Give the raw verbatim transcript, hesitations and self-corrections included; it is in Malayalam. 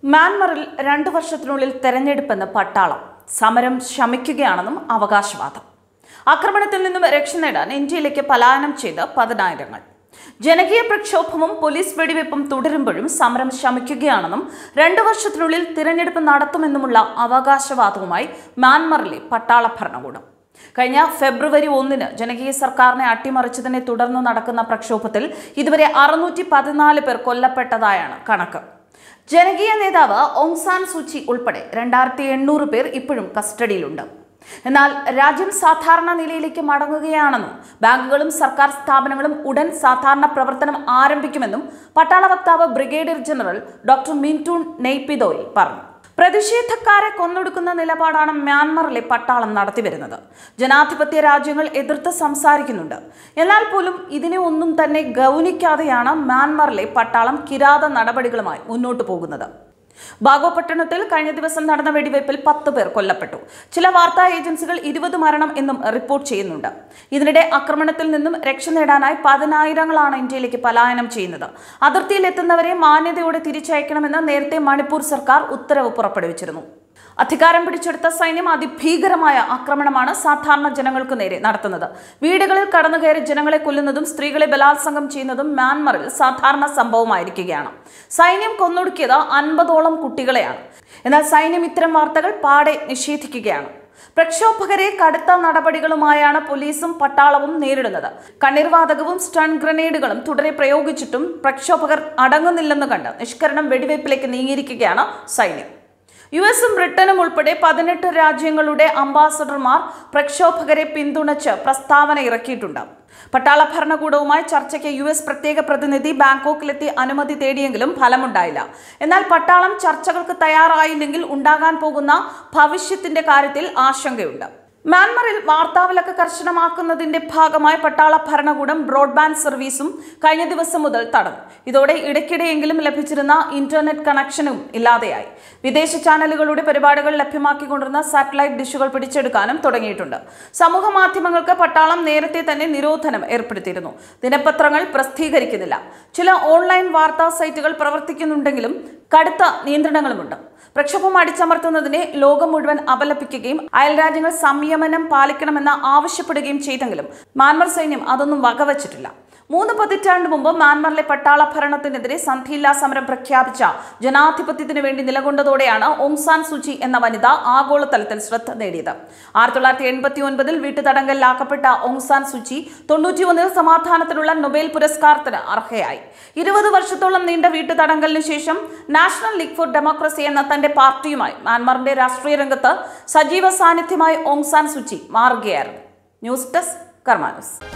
മ്യാൻമറിൽ രണ്ടു വർഷത്തിനുള്ളിൽ തെരഞ്ഞെടുപ്പെന്ന് പട്ടാളം സമരം ശമിക്കുകയാണെന്നും അവകാശവാദം. ആക്രമണത്തിൽ നിന്നും രക്ഷ നേടാൻ ഇന്ത്യയിലേക്ക് പലായനം ചെയ്ത് പതിനായിരങ്ങൾ. ജനകീയ പ്രക്ഷോഭവും പോലീസ് വെടിവെപ്പും തുടരുമ്പോഴും സമരം ശമിക്കുകയാണെന്നും രണ്ടു വർഷത്തിനുള്ളിൽ തിരഞ്ഞെടുപ്പ് നടത്തുമെന്നുമുള്ള അവകാശവാദവുമായി മ്യാൻമറിലെ പട്ടാള ഭരണകൂടം. കഴിഞ്ഞ ഫെബ്രുവരി ഒന്നിന് ജനകീയ സർക്കാരിനെ അട്ടിമറിച്ചതിനെ തുടർന്ന് നടക്കുന്ന പ്രക്ഷോഭത്തിൽ ഇതുവരെ അറുന്നൂറ്റി പതിനാല് പേർ കൊല്ലപ്പെട്ടതായാണ് കണക്ക്. ജനകീയ നേതാവ് ഓങ് സാൻ സൂചി ഉൾപ്പെടെ രണ്ടായിരത്തി എണ്ണൂറ് പേർ ഇപ്പോഴും കസ്റ്റഡിയിലുണ്ട്. എന്നാൽ രാജ്യം സാധാരണ നിലയിലേക്ക് മടങ്ങുകയാണെന്നും ബാങ്കുകളും സർക്കാർ സ്ഥാപനങ്ങളും ഉടൻ സാധാരണ പ്രവർത്തനം ആരംഭിക്കുമെന്നും പട്ടാള വക്താവ് brigadier general doctor Min Tun Naypyidaw പറഞ്ഞു. പ്രതിഷേധക്കാരെ കൊന്നൊടുക്കുന്ന നിലപാടാണ് മ്യാൻമറിലെ പട്ടാളം നടത്തിവരുന്നത്. ജനാധിപത്യ രാജ്യങ്ങൾ എതിർത്ത് സംസാരിക്കുന്നുണ്ട്. എന്നാൽ പോലും ഇതിനെ ഒന്നും തന്നെ ഗൗനിക്കാതെയാണ് മ്യാൻമറിലെ പട്ടാളം കിരാത നടപടികളുമായി മുന്നോട്ടു പോകുന്നത്. ബാഗോ പട്ടണത്തിൽ കഴിഞ്ഞ ദിവസം നടന്ന വെടിവയ്പിൽ പത്ത് പേർ കൊല്ലപ്പെട്ടു. ചില വാർത്താ ഏജൻസികൾ ഇരുപത് മരണം എന്നും റിപ്പോർട്ട് ചെയ്യുന്നുണ്ട്. ഇതിനിടെ ആക്രമണത്തിൽ നിന്നും രക്ഷ നേടാനായി പതിനായിരങ്ങളാണ് ഇന്ത്യയിലേക്ക് പലായനം ചെയ്യുന്നത്. അതിർത്തിയിൽ എത്തുന്നവരെ മാന്യതയോടെ തിരിച്ചയക്കണമെന്ന് നേരത്തെ മണിപ്പൂർ സർക്കാർ ഉത്തരവ് പുറപ്പെടുവിച്ചിരുന്നു. അധികാരം പിടിച്ചെടുത്ത സൈന്യം അതിഭീകരമായ ആക്രമണമാണ് സാധാരണ ജനങ്ങൾക്ക് നേരെ നടത്തുന്നത്. വീടുകളിൽ കടന്നുകയറി ജനങ്ങളെ കൊല്ലുന്നതും സ്ത്രീകളെ ബലാത്സംഗം ചെയ്യുന്നതും മ്യാൻമറിൽ സാധാരണ സംഭവമായിരിക്കുകയാണ്. സൈന്യം കൊന്നൊടുക്കിയത് അൻപതോളം കുട്ടികളെയാണ്. എന്നാൽ സൈന്യം ഇത്തരം വാർത്തകൾ പാടെ നിഷേധിക്കുകയാണ്. പ്രക്ഷോഭകരെ കടുത്ത നടപടികളുമായാണ് പോലീസും പട്ടാളവും നേരിടുന്നത്. കണ്ണീർവാതകവും സ്റ്റൺ ഗ്രനേഡുകളും തുടരെ പ്രയോഗിച്ചിട്ടും പ്രക്ഷോഭകർ അടങ്ങുന്നില്ലെന്ന് കണ്ട് നിഷ്കരണം വെടിവയ്പിലേക്ക് നീങ്ങിയിരിക്കുകയാണ് സൈന്യം. യു എസും ബ്രിട്ടനും ഉൾപ്പെടെ പതിനെട്ട് രാജ്യങ്ങളുടെ അംബാസഡർമാർ പ്രക്ഷോഭകരെ പിന്തുണച്ച് പ്രസ്താവന ഇറക്കിയിട്ടുണ്ട്. പട്ടാള ഭരണകൂടവുമായി ചർച്ചയ്ക്ക് യു എസ് പ്രത്യേക പ്രതിനിധി ബാങ്കോക്കിലെത്തി അനുമതി തേടിയെങ്കിലും ഫലമുണ്ടായില്ല. എന്നാൽ പട്ടാളം ചർച്ചകൾക്ക് തയ്യാറായില്ലെങ്കിൽ ഉണ്ടാകാൻ പോകുന്ന ഭവിഷ്യത്തിന്റെ കാര്യത്തിൽ ആശങ്കയുണ്ട്. മ്യാൻമറിൽ വാർത്താവിലക്ക് കർശനമാക്കുന്നതിന്റെ ഭാഗമായി പട്ടാള ഭരണകൂടം ബ്രോഡ്ബാൻഡ് സർവീസും കഴിഞ്ഞ ദിവസം മുതൽ തടഞ്ഞു. ഇതോടെ ഇടയ്ക്കിടെയെങ്കിലും ലഭിച്ചിരുന്ന ഇന്റർനെറ്റ് കണക്ഷനും ഇല്ലാതെയായി. വിദേശ ചാനലുകളുടെ പരിപാടികൾ ലഭ്യമാക്കിക്കൊണ്ടിരുന്ന സാറ്റലൈറ്റ് ഡിഷുകൾ പിടിച്ചെടുക്കാനും തുടങ്ങിയിട്ടുണ്ട്. സമൂഹ മാധ്യമങ്ങൾക്ക് പട്ടാളം നേരത്തെ തന്നെ നിരോധനം ഏർപ്പെടുത്തിയിരുന്നു. ദിനപത്രങ്ങൾ പ്രസിദ്ധീകരിക്കുന്നില്ല. ചില ഓൺലൈൻ വാർത്താ സൈറ്റുകൾ പ്രവർത്തിക്കുന്നുണ്ടെങ്കിലും കടുത്ത നിയന്ത്രണങ്ങളുമുണ്ട്. പ്രക്ഷോഭം അടിച്ചമർത്തുന്നതിനെ ലോകം മുഴുവൻ അപലപിക്കുകയും അയൽരാജ്യങ്ങൾ സംയമനം പാലിക്കണമെന്ന് ആവശ്യപ്പെടുകയും ചെയ്തെങ്കിലും മ്യാൻമർ സൈന്യം അതൊന്നും വകവച്ചിട്ടില്ല. മൂന്ന് പതിറ്റാണ്ട് മുമ്പ് മ്യാൻമറിലെ പട്ടാള ഭരണത്തിനെതിരെ സന്ധിയില്ലാ സമരം പ്രഖ്യാപിച്ച ജനാധിപത്യത്തിനു വേണ്ടി നിലകൊണ്ടതോടെയാണ് ഓങ് സാൻ സൂചി എന്ന വനിത ആഗോളതലത്തിൽ ശ്രദ്ധ നേടിയത്. ആയിരത്തി തൊള്ളായിരത്തി എൺപത്തി ഒൻപതിൽ വീട്ടുതടങ്കലിലാക്കപ്പെട്ട ഓങ് സാൻ സൂചി തൊണ്ണൂറ്റി ഒന്നിൽ സമാധാനത്തിനുള്ള നൊബേൽ പുരസ്കാരത്തിന് അർഹയായി. ഇരുപത് വർഷത്തോളം നീണ്ട വീട്ടുതടങ്കലിനു ശേഷം നാഷണൽ ലീഗ് ഫോർ ഡെമോക്രസി എന്ന തന്റെ പാർട്ടിയുമായി മ്യാൻമറിന്റെ രാഷ്ട്രീയ രംഗത്ത് സജീവ സാന്നിധ്യമായി ഓങ് സാൻ സൂചി മാറുകയായിരുന്നു. News desk Karma news.